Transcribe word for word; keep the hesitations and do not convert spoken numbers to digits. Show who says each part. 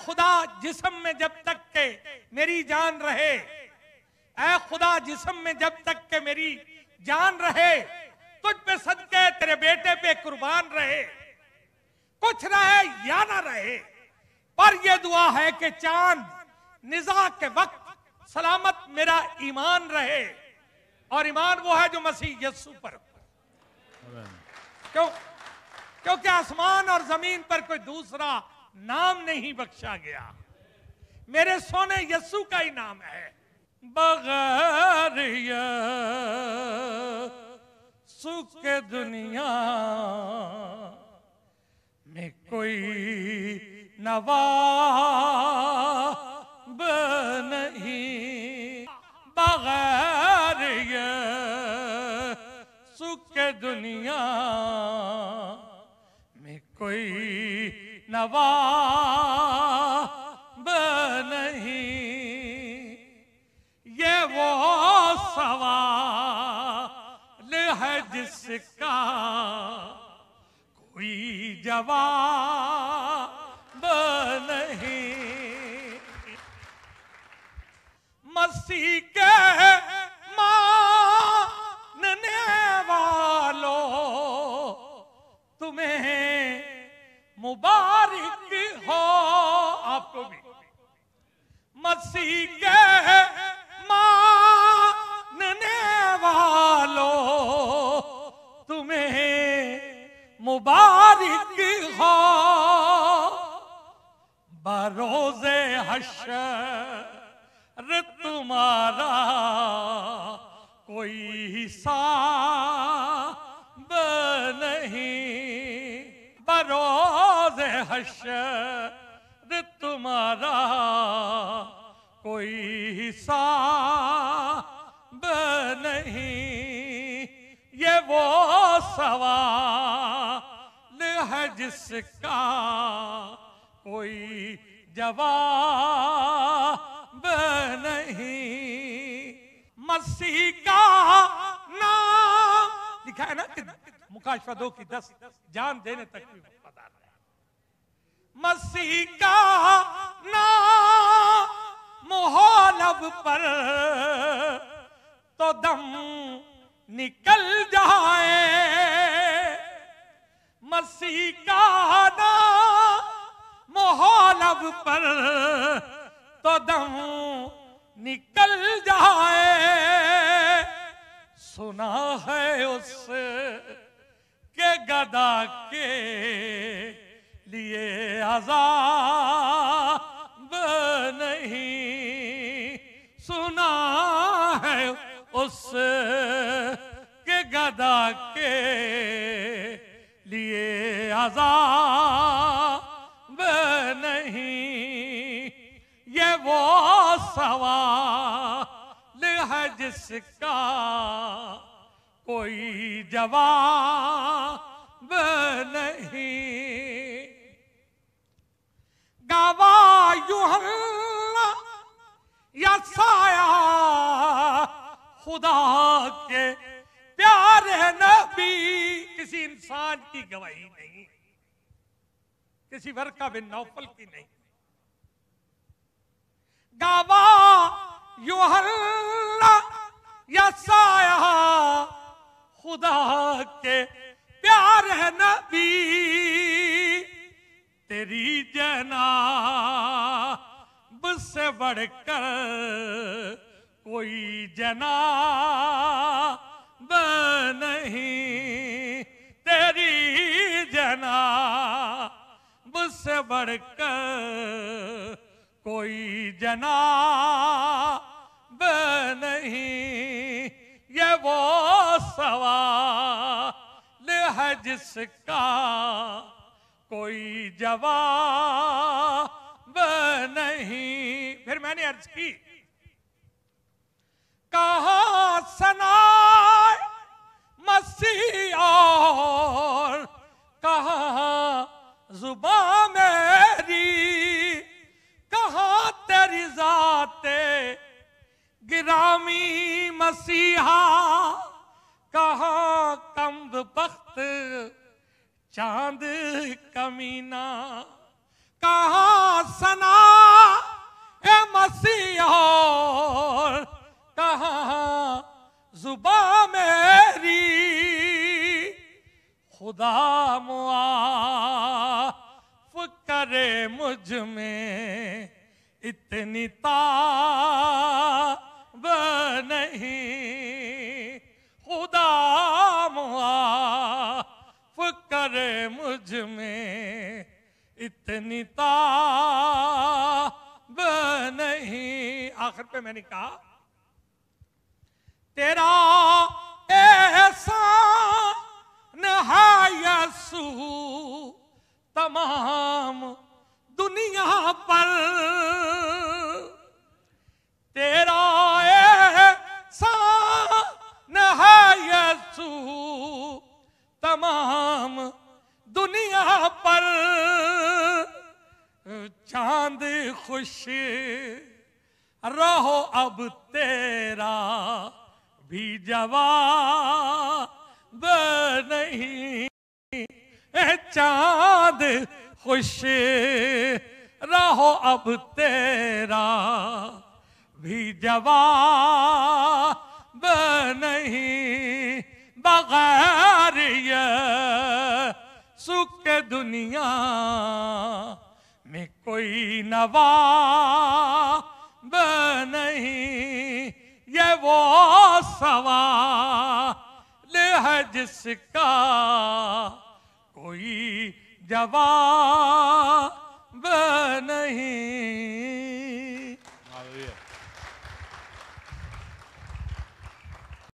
Speaker 1: खुदा जिस्म में जब तक के मेरी जान रहे, ऐ खुदा जिस्म में जब तक के मेरी जान रहे, तुझ पे सदके तेरे बेटे पे कुर्बान रहे। कुछ रहे या ना रहे, पर यह दुआ है कि चांद निज़ा के वक्त सलामत मेरा ईमान रहे। और ईमान वो है जो मसीह यस्सु पर। क्यों? क्योंकि आसमान और जमीन पर कोई दूसरा नाम नहीं बख्शा गया, मेरे सोने यस्सु का ही नाम है। बगैर यस्सु के दुनिया में कोई नवाब नहीं, बगैर यस्सु के दुनिया में कोई नवाब नहीं। ये वो सवाल है जिसका कोई जवाब नहीं। मसीह के मानने वालों तुम्हें मुबारक हो, आपको भी। मसीह के मानने वालों तुम्हें मुबारक हो। बरोज़े हश्र तुम्हारा कोई हिसाब नहीं, बरोज़े हश्र तुम्हारा कोई हिसाब नहीं। ये वो सवाल है जिसका कोई जवाब नहीं। मसीह का नाम लिखा है ना कि मुकाशफा दो की दस जान देने तक भी वफादार है। मसीह का नाम मोहलब पर तो दम निकल जाए। मसीह का नाम मोहलब पर तो दम निकल जाए। सुना है उस के गदा के लिए अज़ाब नहीं, सुना है उस के गदा के लिए अज़ाब नहीं। ये वो सवाल है जिसका कोई जवाब नहीं। गवाह यूहन्ना यसाया खुदा के प्यारे नबी, किसी इंसान की गवाही नहीं, किसी वर्का बिन नौफल की नहीं। गवाह यूहन्ना यसाया खुदा के प्यारे नबी, तेरी जनाब से बढ़कर कोई जनाब नहीं, तेरी जनाब से बढ़कर कोई जनाब नहीं। ये वो सवाल है जिसका कोई जवाब नहीं। फिर मैंने अर्ज की, कहाँ सनाए मसीह और कहाँ जुबां मेरी, कहाँ तेरी ज़ाते गिरामी मसीहा, कहाँ कम्ब बख्त चांद कमीना, कहाँ सना मुझ में इतनी ताब नहीं, खुदा मुआफ करे मुझ में इतनी ताब नहीं। आखिर पे मैंने कहा तेरा एहसान है यसू तमाम दुनिया पर, तेरा एहसान है यसू तमाम दुनिया पर। चांद खुश रहो अब तेरा भी जवाब नहीं, चांद खुश रहो अब तेरा भी जवाब नहीं। बगैर ये सुख दुनिया में कोई नवाब नहीं, ये वो सवाल है जिसका कोई जवाब नहीं।